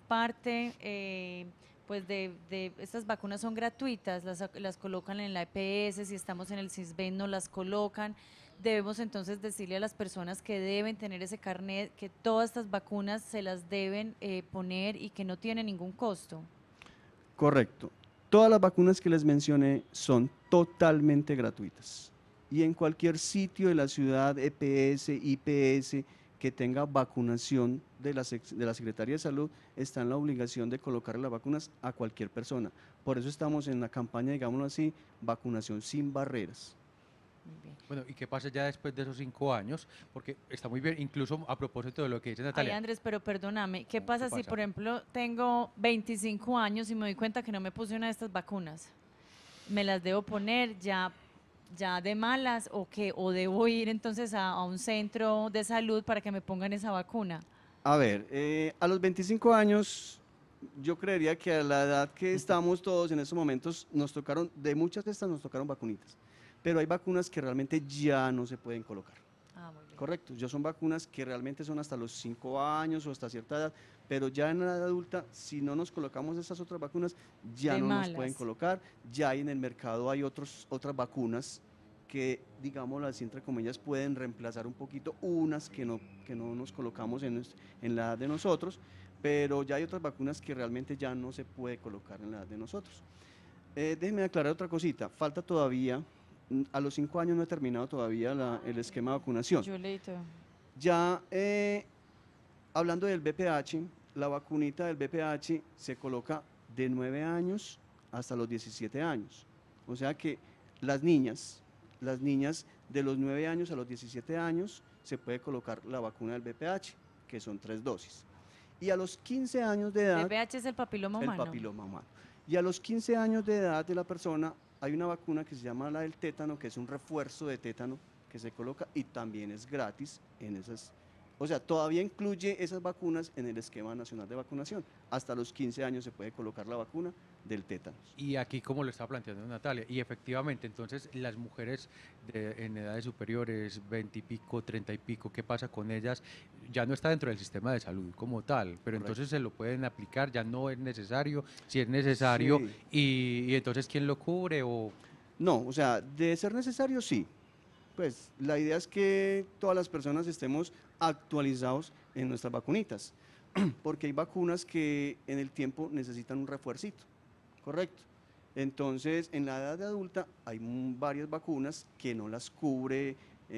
[SPEAKER 2] parte, pues estas vacunas son gratuitas, las colocan en la EPS, si estamos en el CISBEN no las colocan. Debemos entonces decirle a las personas que deben tener ese carnet que todas estas vacunas se las deben poner y que no tienen ningún costo.
[SPEAKER 3] Correcto. Todas las vacunas que les mencioné son totalmente gratuitas. Y en cualquier sitio de la ciudad, EPS, IPS, que tenga vacunación de la Secretaría de Salud está en la obligación de colocarle las vacunas a cualquier persona. Por eso estamos en la campaña, digámoslo así, vacunación sin barreras.
[SPEAKER 2] Muy bien.
[SPEAKER 1] Bueno, ¿y qué pasa ya después de esos 5 años? Porque está muy bien, incluso a propósito de lo que dice
[SPEAKER 2] Ay,
[SPEAKER 1] Natalia.
[SPEAKER 2] Andrés, pero perdóname, ¿qué
[SPEAKER 1] ¿Qué
[SPEAKER 2] pasa si,
[SPEAKER 1] pasa?
[SPEAKER 2] por ejemplo, tengo 25 años y me doy cuenta que no me puse una de estas vacunas? ¿Me las debo poner ya de malas o qué? ¿O debo ir entonces a un centro de salud para que me pongan esa vacuna?
[SPEAKER 3] A ver, a los 25 años, yo creería que a la edad que estamos todos en estos momentos, de muchas de estas nos tocaron vacunitas, pero hay vacunas que realmente ya no se pueden colocar.
[SPEAKER 2] Ah, muy bien.
[SPEAKER 3] Correcto, ya son vacunas que realmente son hasta los 5 años o hasta cierta edad, pero ya en la edad adulta, si no nos colocamos esas otras vacunas, ya
[SPEAKER 2] De
[SPEAKER 3] no nos
[SPEAKER 2] malas.
[SPEAKER 3] pueden colocar. Ya hay en el mercado hay otras vacunas que, digámoslo así, entre comillas, pueden reemplazar un poquito unas que no nos colocamos en la edad de nosotros, pero ya hay otras vacunas que realmente ya no se puede colocar en la edad de nosotros. Déjeme aclarar otra cosita, falta todavía, a los 5 años no he terminado todavía el esquema de vacunación.
[SPEAKER 2] Yo leí todo.
[SPEAKER 3] Ya hablando del BPH, la vacunita del BPH se coloca de 9 años hasta los 17 años. O sea que las niñas de los 9 años a los 17 años se puede colocar la vacuna del BPH, que son 3 dosis. Y a los 15 años de edad...
[SPEAKER 2] ¿VPH es el papiloma humano?
[SPEAKER 3] El papiloma humano. Y a los 15 años de edad de la persona hay una vacuna que se llama la del tétano, que es un refuerzo de tétano que se coloca y también es gratis en esas. O sea, todavía incluye esas vacunas en el esquema nacional de vacunación. Hasta los 15 años se puede colocar la vacuna del tétanos.
[SPEAKER 1] Y aquí, como lo está planteando Natalia, y efectivamente, entonces las mujeres en edades superiores, 20 y pico, 30 y pico, ¿qué pasa con ellas? Ya no está dentro del sistema de salud como tal, pero
[SPEAKER 3] Correcto.
[SPEAKER 1] entonces se lo pueden aplicar, ya no es necesario, si es necesario,
[SPEAKER 3] Sí.
[SPEAKER 1] y entonces ¿quién lo cubre? O
[SPEAKER 3] No, o sea, de ser necesario, sí. Pues la idea es que todas las personas estemos actualizados en nuestras vacunitas, porque hay vacunas que en el tiempo necesitan un refuercito, ¿correcto? Entonces, en la edad de adulta hay varias vacunas que no las cubre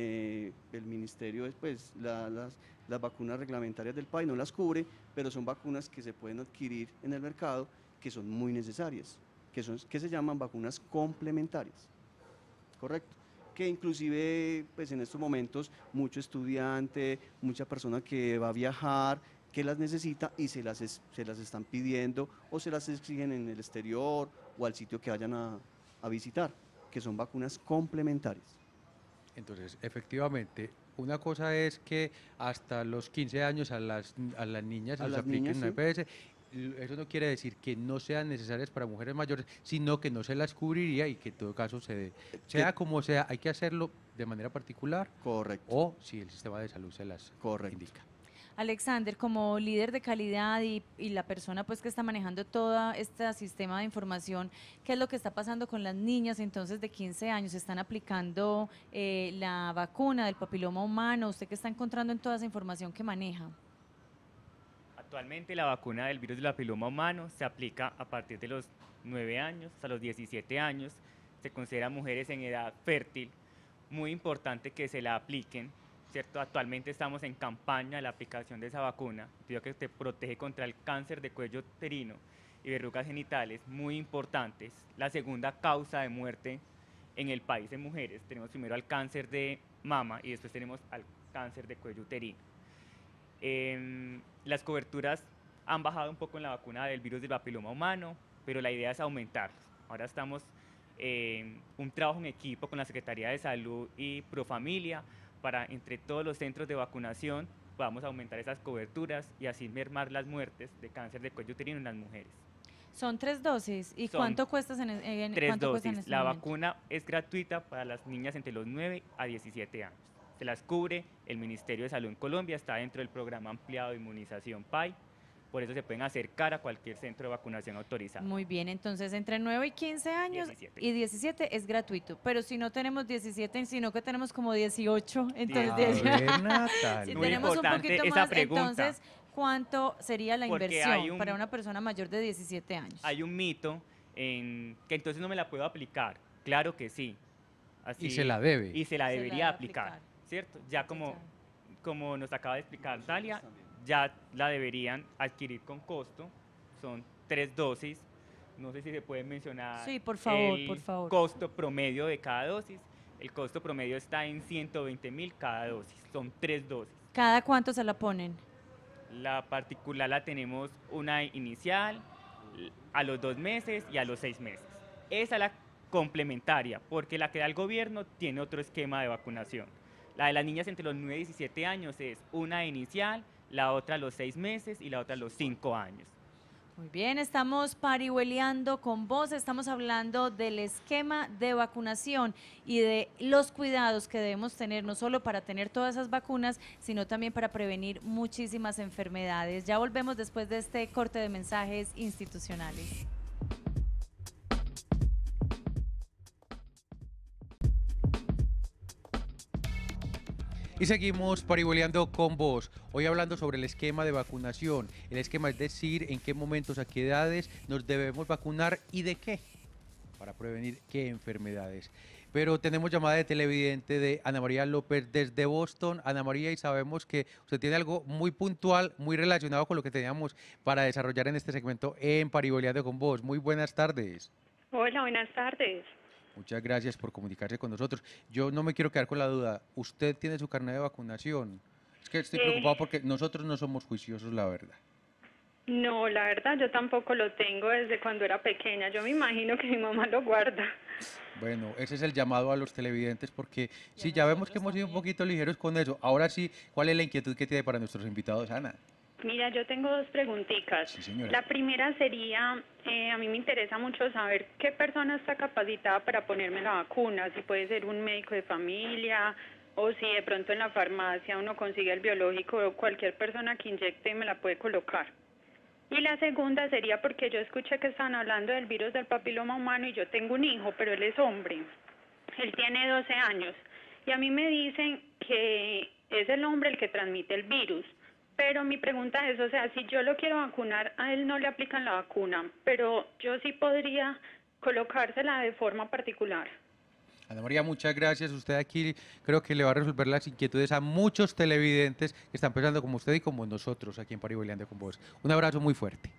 [SPEAKER 3] el ministerio, pues las vacunas reglamentarias del país no las cubre, pero son vacunas que se pueden adquirir en el mercado que son muy necesarias, que se llaman vacunas complementarias, ¿correcto? Que inclusive pues en estos momentos mucho estudiante, mucha persona que va a viajar, que las necesita y se las están pidiendo o se las exigen en el exterior o al sitio que vayan a visitar, que son vacunas complementarias.
[SPEAKER 1] entonces, efectivamente, una cosa es que hasta los 15 años a las niñas se
[SPEAKER 3] A
[SPEAKER 1] les
[SPEAKER 3] las
[SPEAKER 1] apliquen
[SPEAKER 3] niñas,
[SPEAKER 1] una
[SPEAKER 3] sí.
[SPEAKER 1] EPS. Eso no quiere decir que no sean necesarias para mujeres mayores, sino que no se las cubriría y que en todo caso sea como sea, hay que hacerlo de manera particular
[SPEAKER 3] Correcto,
[SPEAKER 1] o si el sistema de salud se las
[SPEAKER 3] correcto.
[SPEAKER 1] indica.
[SPEAKER 2] Alexander, como líder de calidad y la persona pues que está manejando todo este sistema de información, ¿qué es lo que está pasando con las niñas entonces de 15 años? ¿Están aplicando la vacuna del papiloma humano? ¿Usted qué está encontrando en toda esa información que maneja?
[SPEAKER 5] Actualmente la vacuna del virus del papiloma humano se aplica a partir de los 9 años hasta los 17 años. Se considera mujeres en edad fértil. Muy importante que se la apliquen, ¿cierto? Actualmente estamos en campaña de la aplicación de esa vacuna, debido a que te protege contra el cáncer de cuello uterino y verrugas genitales, muy importantes. La segunda causa de muerte en el país en mujeres. Tenemos primero al cáncer de mama y después tenemos al cáncer de cuello uterino. Las coberturas han bajado un poco en la vacuna del virus del papiloma humano, pero la idea es aumentarlos. Ahora estamos en un trabajo en equipo con la Secretaría de Salud y Profamilia para entre todos los centros de vacunación podamos aumentar esas coberturas y así mermar las muertes de cáncer de cuello uterino en las mujeres.
[SPEAKER 2] Son 3 dosis. ¿Y
[SPEAKER 5] Son
[SPEAKER 2] cuánto cuesta
[SPEAKER 5] Tres
[SPEAKER 2] cuánto cuesta en
[SPEAKER 5] dosis.
[SPEAKER 2] este
[SPEAKER 5] La
[SPEAKER 2] momento?
[SPEAKER 5] vacuna es gratuita para las niñas entre los 9 a 17 años. Se las cubre el Ministerio de Salud en Colombia, está dentro del programa ampliado de inmunización PAI, por eso se pueden acercar a cualquier centro de vacunación autorizado.
[SPEAKER 2] Muy bien, entonces entre 9 y 15 años
[SPEAKER 5] 17.
[SPEAKER 2] y 17 es gratuito, pero si no tenemos 17, sino que tenemos como 18, entonces
[SPEAKER 1] A
[SPEAKER 2] 10.
[SPEAKER 1] ver, Natalia.
[SPEAKER 2] Si
[SPEAKER 5] Muy
[SPEAKER 2] tenemos un
[SPEAKER 5] importante
[SPEAKER 2] poquito
[SPEAKER 5] esa
[SPEAKER 2] más,
[SPEAKER 5] pregunta.
[SPEAKER 2] entonces, ¿cuánto sería la
[SPEAKER 5] Porque
[SPEAKER 2] inversión
[SPEAKER 5] hay un-
[SPEAKER 2] para una persona mayor de 17 años?
[SPEAKER 5] Hay un mito en que entonces no me la puedo aplicar. Claro que sí. Así,
[SPEAKER 1] Y se la debe.
[SPEAKER 5] Y se la
[SPEAKER 2] Se la
[SPEAKER 5] debería
[SPEAKER 2] debe
[SPEAKER 5] aplicar,
[SPEAKER 2] aplicar.
[SPEAKER 5] ¿cierto? Ya como como nos acaba de explicar Dalia, ya la deberían adquirir con costo. Son 3 dosis. No sé si se puede mencionar
[SPEAKER 2] Sí, por favor,
[SPEAKER 5] el
[SPEAKER 2] por favor.
[SPEAKER 5] costo promedio de cada dosis. El costo promedio está en 120.000 cada dosis. Son 3 dosis.
[SPEAKER 2] ¿Cada cuánto se la ponen?
[SPEAKER 5] La particular la tenemos una inicial, a los 2 meses y a los 6 meses. Esa es la complementaria, porque la que da el gobierno tiene otro esquema de vacunación. La de las niñas entre los 9 y 17 años es una inicial, la otra a los 6 meses y la otra a los 5 años.
[SPEAKER 2] Muy bien, estamos parihueleando con vos, estamos hablando del esquema de vacunación y de los cuidados que debemos tener, no solo para tener todas esas vacunas, sino también para prevenir muchísimas enfermedades. Ya volvemos después de este corte de mensajes institucionales.
[SPEAKER 1] Y seguimos parihueleando con vos, hoy hablando sobre el esquema de vacunación. El esquema es decir, en qué momentos, a qué edades nos debemos vacunar y de qué, para prevenir qué enfermedades. Pero tenemos llamada de televidente de Ana María López desde Boston. Ana María, y sabemos que usted tiene algo muy puntual, muy relacionado con lo que teníamos para desarrollar en este segmento en Parihueleando con vos. Muy buenas tardes.
[SPEAKER 9] Hola, buenas tardes.
[SPEAKER 1] Muchas gracias por comunicarse con nosotros. Yo no me quiero quedar con la duda. ¿Usted tiene su carnet de vacunación? Es que estoy preocupado porque nosotros no somos juiciosos, la verdad.
[SPEAKER 9] No, la verdad yo tampoco lo tengo desde cuando era pequeña. Yo me imagino que mi mamá lo guarda.
[SPEAKER 1] Bueno, ese es el llamado a los televidentes porque sí, ya vemos que hemos sido un poquito ligeros con eso. Ahora sí, ¿cuál es la inquietud que tiene para nuestros invitados, Ana?
[SPEAKER 9] Mira, yo tengo dos preguntitas.
[SPEAKER 1] Sí, señora.
[SPEAKER 9] La primera sería, a mí me interesa mucho saber qué persona está capacitada para ponerme la vacuna, si puede ser un médico de familia o si de pronto en la farmacia uno consigue el biológico o cualquier persona que inyecte me la puede colocar. Y la segunda sería porque yo escuché que estaban hablando del virus del papiloma humano y yo tengo un hijo, pero él es hombre. Él tiene 12 años y a mí me dicen que es el hombre el que transmite el virus. Pero mi pregunta es, o sea, si yo lo quiero vacunar, a él no le aplican la vacuna, pero yo sí podría colocársela de forma particular.
[SPEAKER 1] Ana María, muchas gracias. Usted aquí creo que le va a resolver las inquietudes a muchos televidentes que están pensando como usted y como nosotros aquí en Parihueleando con vos. Un abrazo muy fuerte.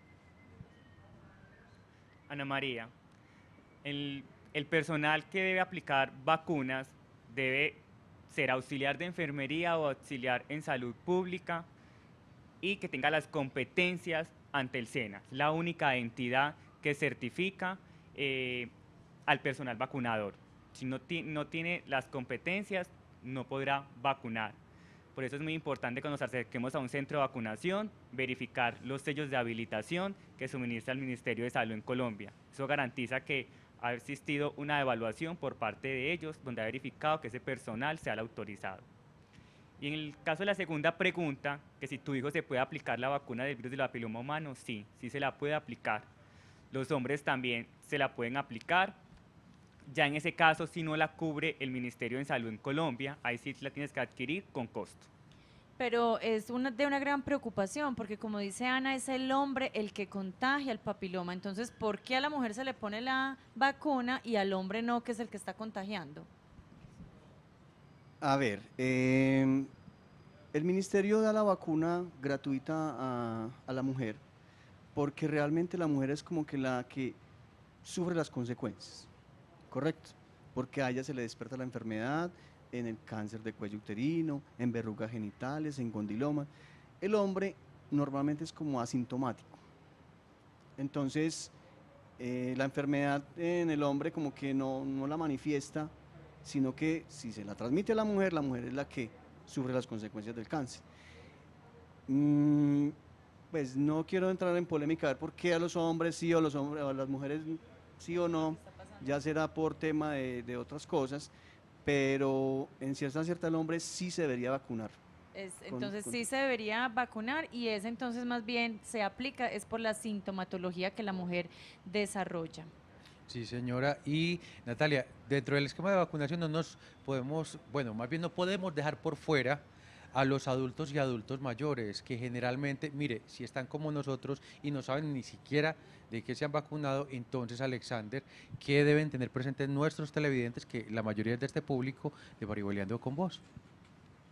[SPEAKER 5] Ana María, el personal que debe aplicar vacunas debe ser auxiliar de enfermería o auxiliar en salud pública y que tenga las competencias ante el SENA, la única entidad que certifica al personal vacunador. Si no tiene las competencias, no podrá vacunar. Por eso es muy importante que nos acerquemos a un centro de vacunación, verificar los sellos de habilitación que suministra el Ministerio de Salud en Colombia. Eso garantiza que ha existido una evaluación por parte de ellos donde ha verificado que ese personal sea el autorizado. Y en el caso de la segunda pregunta, que si tu hijo se puede aplicar la vacuna del virus del papiloma humano, sí se la puede aplicar. Los hombres también se la pueden aplicar. Ya en ese caso, si no la cubre el Ministerio de Salud en Colombia, ahí sí la tienes que adquirir con costo.
[SPEAKER 2] Pero es de una gran preocupación, porque como dice Ana, es el hombre el que contagia el papiloma. Entonces, ¿por qué a la mujer se le pone la vacuna y al hombre no, que es el que está contagiando?
[SPEAKER 3] A ver, el ministerio da la vacuna gratuita a la mujer porque realmente la mujer es como que la que sufre las consecuencias, ¿correcto? Porque a ella se le despierta la enfermedad en el cáncer de cuello uterino, en verrugas genitales, en condiloma. El hombre normalmente es como asintomático. Entonces, la enfermedad en el hombre como que no la manifiesta, sino que si se la transmite a la mujer es la que sufre las consecuencias del cáncer. Pues no quiero entrar en polémica, a ver por qué a los hombres sí o a las mujeres sí o no, ya será por tema de otras cosas, pero en cierta el hombre sí se debería vacunar.
[SPEAKER 2] Entonces sí se debería vacunar y es entonces más bien se aplica, es por la sintomatología que la mujer desarrolla.
[SPEAKER 1] Sí, señora. Y Natalia, dentro del esquema de vacunación no nos podemos, bueno, más bien no podemos dejar por fuera a los adultos y adultos mayores, que generalmente, mire, si están como nosotros y no saben ni siquiera de qué se han vacunado, entonces, Alexander, ¿qué deben tener presentes nuestros televidentes, que la mayoría es de este público de Parihueleando con vos?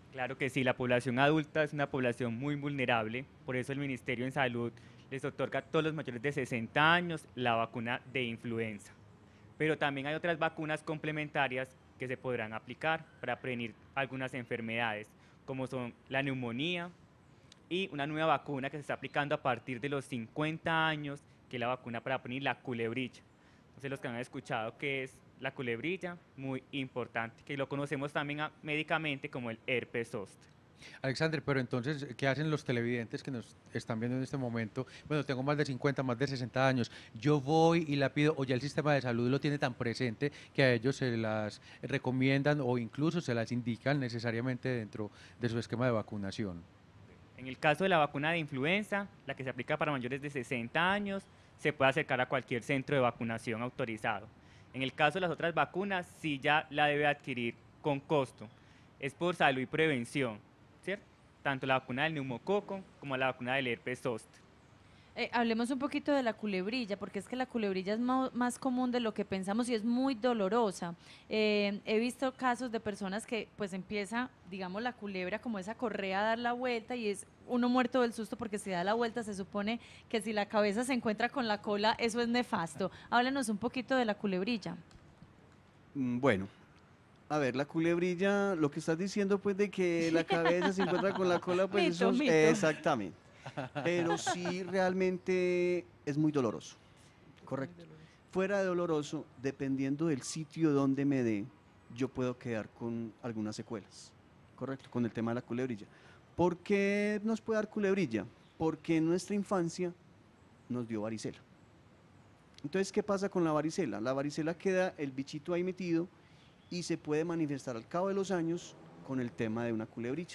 [SPEAKER 5] Claro que sí, la población adulta es una población muy vulnerable, por eso el Ministerio de Salud les otorga a todos los mayores de 60 años la vacuna de influenza. Pero también hay otras vacunas complementarias que se podrán aplicar para prevenir algunas enfermedades, como son la neumonía y una nueva vacuna que se está aplicando a partir de los 50 años, que es la vacuna para prevenir la culebrilla. Entonces, los que han escuchado que es la culebrilla, muy importante, que lo conocemos también médicamente como el herpes zóster.
[SPEAKER 1] Alexander, pero entonces, ¿qué hacen los televidentes que nos están viendo en este momento? Bueno, tengo más de 50, más de 60 años. Yo voy y la pido, o ya el sistema de salud lo tiene tan presente que a ellos se las recomiendan o incluso se las indican necesariamente dentro de su esquema de vacunación.
[SPEAKER 5] En el caso de la vacuna de influenza, la que se aplica para mayores de 60 años, se puede acercar a cualquier centro de vacunación autorizado. En el caso de las otras vacunas, sí ya la debe adquirir con costo. Es por salud y prevención, ¿cierto? Tanto la vacuna del neumococo como la vacuna del herpes zóster.
[SPEAKER 2] Hablemos un poquito de la culebrilla, porque es que la culebrilla es más común de lo que pensamos y es muy dolorosa. He visto casos de personas que pues empieza, digamos, la culebra como esa correa a dar la vuelta y es uno muerto del susto porque si da la vuelta se supone que si la cabeza se encuentra con la cola, eso es nefasto. Háblanos un poquito de la culebrilla.
[SPEAKER 3] Bueno, a ver, la culebrilla, lo que estás diciendo pues de que la cabeza se encuentra con la cola, pues
[SPEAKER 2] Mito,
[SPEAKER 3] eso
[SPEAKER 2] mito.
[SPEAKER 3] exactamente. Pero sí realmente es muy doloroso, correcto. Fuera de doloroso, dependiendo del sitio donde me dé, yo puedo quedar con algunas secuelas, correcto, con el tema de la culebrilla. ¿Por qué nos puede dar culebrilla? Porque en nuestra infancia nos dio varicela. Entonces, ¿qué pasa con la varicela? La varicela queda el bichito ahí metido y se puede manifestar al cabo de los años con el tema de una culebrilla.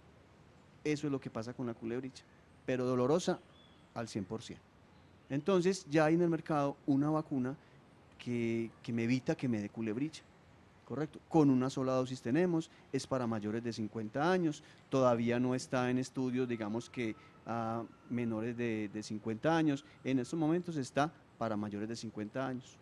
[SPEAKER 3] Eso es lo que pasa con la culebrilla, pero dolorosa al 100%. Entonces ya hay en el mercado una vacuna que me evita que me dé culebrilla, correcto. Con una sola dosis tenemos, es para mayores de 50 años, todavía no está en estudios, digamos que a menores de 50 años, en estos momentos está para mayores de 50 años.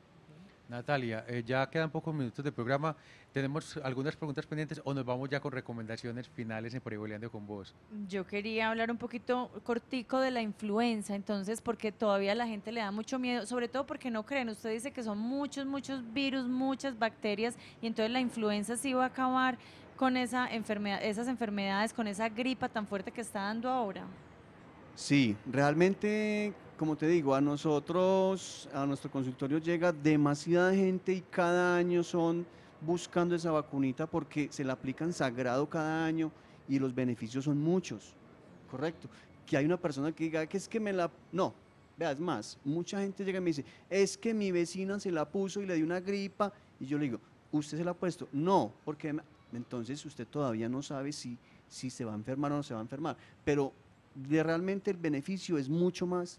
[SPEAKER 1] Natalia, ya quedan pocos minutos de programa. ¿Tenemos algunas preguntas pendientes o nos vamos ya con recomendaciones finales en Parihueliando con Vos?
[SPEAKER 2] Yo quería hablar un poquito cortico de la influenza, entonces, porque todavía la gente le da mucho miedo, sobre todo porque no creen. Usted dice que son muchos virus, muchas bacterias, y entonces la influenza sí va a acabar con esa enfermedad, esas enfermedades, con esa gripa tan fuerte que está dando ahora.
[SPEAKER 3] Sí, realmente, como te digo, a nosotros, a nuestro consultorio llega demasiada gente y cada año son buscando esa vacunita porque se la aplican sagrado cada año y los beneficios son muchos, correcto. Que hay una persona que diga que es que me la... No, veas más, mucha gente llega y me dice, es que mi vecina se la puso y le dio una gripa y yo le digo, ¿usted se la ha puesto? No, porque entonces usted todavía no sabe si se va a enfermar o no se va a enfermar, pero realmente el beneficio es mucho más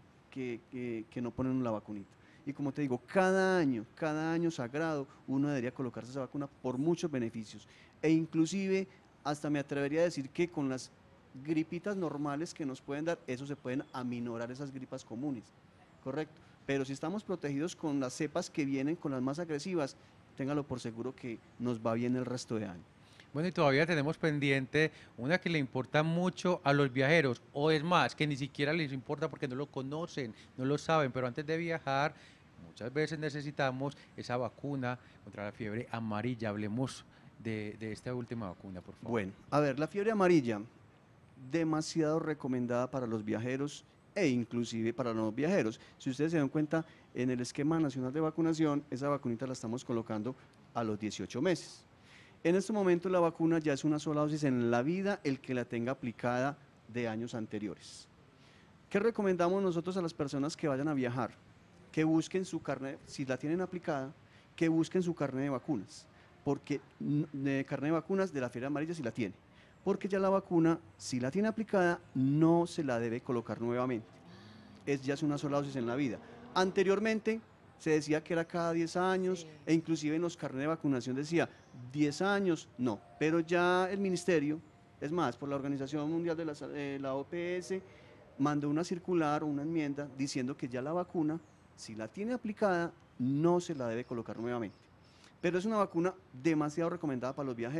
[SPEAKER 3] que no poner la vacunita. Y como te digo, cada año sagrado, uno debería colocarse esa vacuna por muchos beneficios. E inclusive, hasta me atrevería a decir que con las gripitas normales que nos pueden dar, eso se pueden aminorar esas gripas comunes, ¿correcto? Pero si estamos protegidos con las cepas que vienen, con las más agresivas, téngalo por seguro que nos va bien el resto de año.
[SPEAKER 1] Bueno, y todavía tenemos pendiente una que le importa mucho a los viajeros, o es más, que ni siquiera les importa porque no lo conocen, no lo saben, pero antes de viajar, muchas veces necesitamos esa vacuna contra la fiebre amarilla. Hablemos de esta última vacuna, por favor.
[SPEAKER 3] Bueno, a ver, la fiebre amarilla, demasiado recomendada para los viajeros e inclusive para los no viajeros. Si ustedes se dan cuenta, en el esquema nacional de vacunación, esa vacunita la estamos colocando a los 18 meses. En este momento la vacuna ya es una sola dosis en la vida el que la tenga aplicada de años anteriores. ¿Qué recomendamos nosotros a las personas que vayan a viajar? Que busquen su carnet, si la tienen aplicada, que busquen su carnet de vacunas, porque de carnet de vacunas de la fiebre amarilla sí la tiene, porque ya la vacuna, si la tiene aplicada, no se la debe colocar nuevamente. Ya es una sola dosis en la vida. Anteriormente se decía que era cada 10 años, e inclusive en los carnets de vacunación decía 10 años, no, pero ya el ministerio, es más, por la Organización Mundial de la OPS, mandó una circular o una enmienda diciendo que ya la vacuna, si la tiene aplicada, no se la debe colocar nuevamente. Pero es una vacuna demasiado recomendada para los viajeros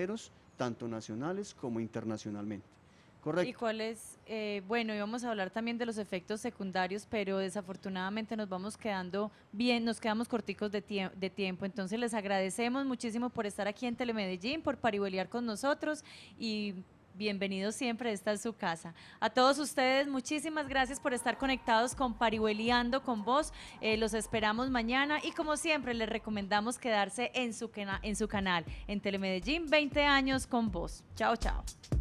[SPEAKER 3] tanto nacionales como internacionalmente. Correcto.
[SPEAKER 2] ¿Y cuál es? Bueno, íbamos a hablar también de los efectos secundarios, pero desafortunadamente nos vamos quedando bien, nos quedamos corticos de tiempo. Entonces les agradecemos muchísimo por estar aquí en Telemedellín, por parihueliar con nosotros y bienvenidos siempre, esta es su casa. A todos ustedes, muchísimas gracias por estar conectados con Parihueliando con Vos. Los esperamos mañana y como siempre les recomendamos quedarse en su canal, en Telemedellín 20 años con Vos. Chao, chao.